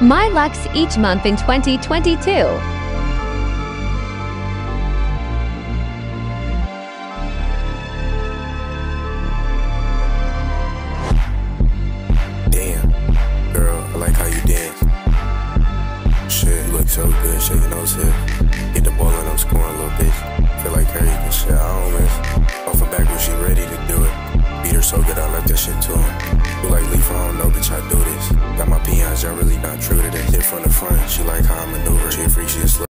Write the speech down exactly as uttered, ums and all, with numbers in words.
MyLux each month in twenty twenty-two. So good, shaking those hips. Get the ball and I'm scoring a little bitch. Feel like Curry can shit, I don't miss. Off her back when she ready to do it. Beat her so good, I left that shit to him. You like Leaf, I don't know, bitch, I do this. Got my peons, y'all really not true to this. Hit from the front, she like how I maneuver. She a freak, she a slut.